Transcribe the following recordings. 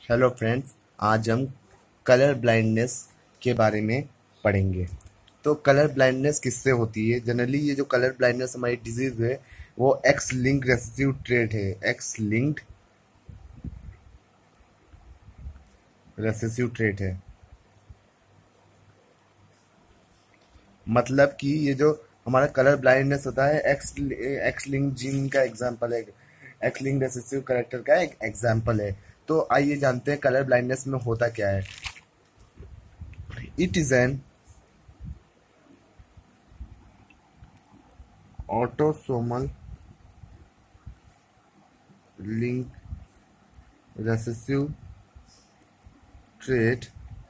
Hello friends, आज हम colour blindness के बारे में पढ़ेंगे। तो कलर ब्लाइंडनेस किससे होती है? जनरली ये जो कलर ब्लाइंडनेस हमारी डिजीज है वो एक्स लिंक्ड रेसेसिव ट्रेट है। एक्स लिंक्ड रेसेसिव ट्रेट है, मतलब कि ये जो हमारा कलर ब्लाइंडनेस होता है एक्स लिंक्ड जीन का एग्जांपल है, एक्स लिंक्ड रेसेसिव कैरेक्टर का एक एग्जांपल है। तो आइए जानते हैं कलर ब्लाइंडनेस में होता क्या है। It is an autosomal link recessive trait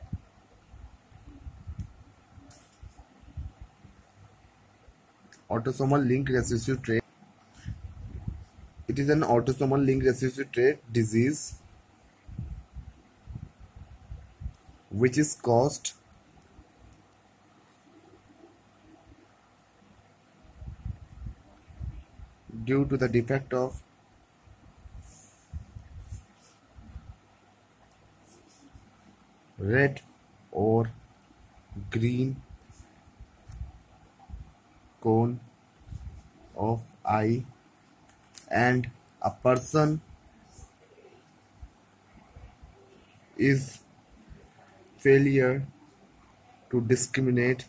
autosomal link recessive trait. It is an autosomal link recessive trait disease which is caused due to the defect of red or green cone of eye, and a person is failure to discriminate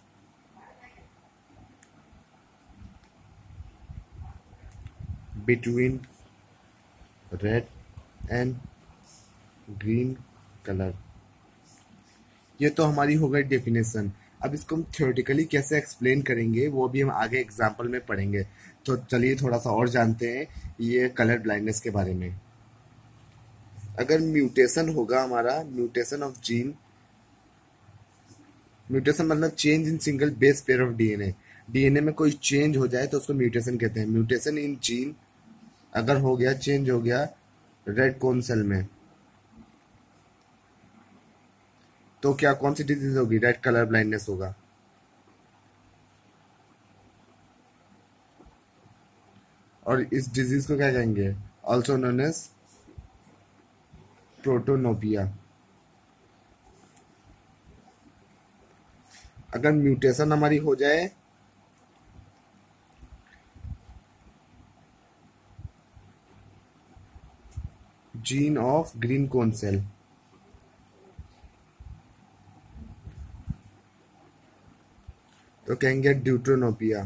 between red and green colour. ये तो हमारी हो गई definition. अब इसको हम theoretically कैसे explain करेंगे वो भी हम आगे एग्जाम्पल में पढ़ेंगे। तो चलिए थोड़ा सा और जानते हैं ये कलर ब्लाइंडनेस के बारे में। अगर म्यूटेशन होगा, हमारा म्यूटेशन ऑफ जीन, म्यूटेशन मतलब change in single base pair of DNA, DNA में कोई चेंज हो जाए तो उसको म्यूटेशन कहते हैं। म्यूटेशन इन जीन अगर हो गया, चेंज हो गया रेड कोन सेल में, तो क्या कौन सी डिजीज होगी? रेड कलर ब्लाइंडनेस होगा। और इस डिजीज को क्या कहेंगे? Also known as protanopia. अगर म्यूटेशन हमारी हो जाए gene of green cone cell, तो कहेंगे ड्यूट्रोनोपिया।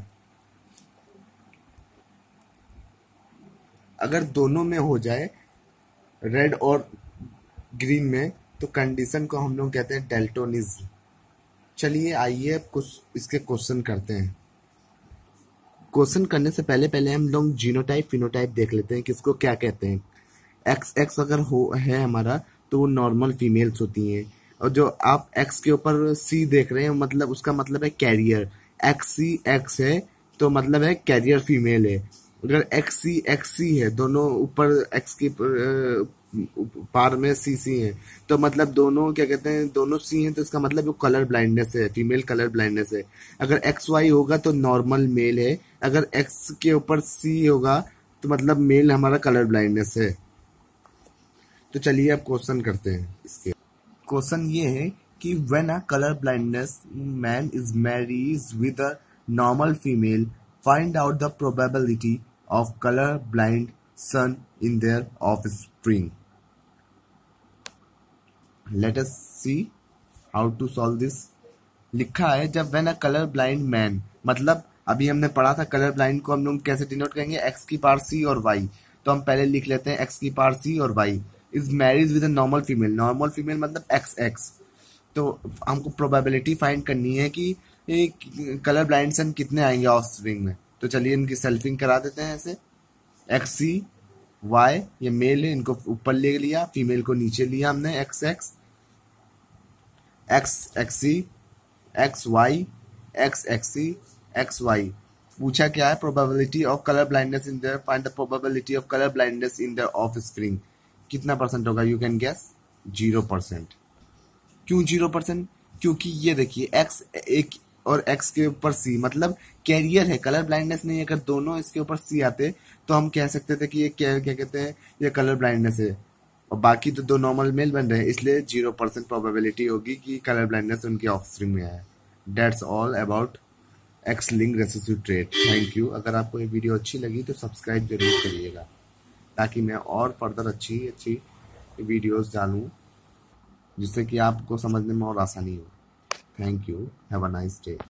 अगर दोनों में हो जाए, रेड और ग्रीन में, तो कंडीशन को हम लोग कहते हैं डेल्टोनिज्म। चलिए आइए अब कुछ इसके क्वेश्चन करते हैं। क्वेश्चन करने से पहले हम लोग जीनोटाइप फिनोटाइप देख लेते हैं कि इसको क्या कहते हैं। एक्स एक्स अगर हो है हमारा तो वो नॉर्मल फीमेल्स होती हैं, और जो आप एक्स के ऊपर सी देख रहे हैं मतलब उसका मतलब है कैरियर। एक्स सी एक्स है तो मतलब है कैरियर फीमेल है। अगर एक्स सी है, दोनों ऊपर एक्स की पार में सी सी है, तो मतलब दोनों क्या कहते हैं, दोनों सी हैं, तो इसका मतलब वो कलर ब्लाइंडनेस है, फीमेल कलर ब्लाइंडनेस है। अगर एक्स वाई होगा तो नॉर्मल मेल है। अगर एक्स के ऊपर सी होगा तो मतलब मेल हमारा कलर ब्लाइंडनेस है। तो चलिए अब क्वेश्चन करते हैं इसके। क्वेश्चन ये है कि when a colour blindness man is marries with a normal female, find out the probability of colour blind son in their offspring. Let us see how to solve this. लिखा है जब when a colour blind man, मतलब अभी हमने पढ़ा था colour blind को हम लोग कैसे डिनोट करेंगे, एक्स की पावर सी और वाई। तो हम पहले लिख लेते हैं एक्स की पावर सी और Y is marriage with a normal female. Normal female मतलब एक्स एक्स। तो हमको प्रोबेबिलिटी फाइंड करनी है कि कलर ब्लाइंड सन कितने आएंगे ऑफस्प्रिंग में। तो चलिए इनकी सेल्फिंग करा देते हैं ऐसे। एक्स सी वाई, ये मेल है, इनको ऊपर ले लिया, फीमेल को नीचे लिया हमने, X X X X C X Y X X C X Y. पूछा क्या है? Probability of colour blindness in their, find the probability of colour blindness in their offspring. कितना परसेंट होगा? You can guess 0%। क्यों 0%? क्योंकि ये देखिए x एक और एक्स के ऊपर सी मतलब कैरियर है, कलर ब्लाइंडनेस नहीं है। अगर दोनों इसके ऊपर सी आते तो हम कह सकते थे कि ये क्या क्या कहते हैं, ये कलर ब्लाइंडनेस है। और बाकी तो 2 नॉर्मल मेल बन रहे हैं, इसलिए 0% प्रोबेबिलिटी होगी कि कलर ब्लाइंडनेस उनके ऑफस्प्रिंग में आए। That's all about X link recessive trait. Thank you. अगर आपको ये वीडियो अच्छी लगी तो सब्सक्राइब जरूर करिएगा, ताकि मैं और फर्दर अच्छी अच्छी वीडियोस डालूं, जिससे कि आपको समझने में और आसानी हो। Thank you. Have a nice day.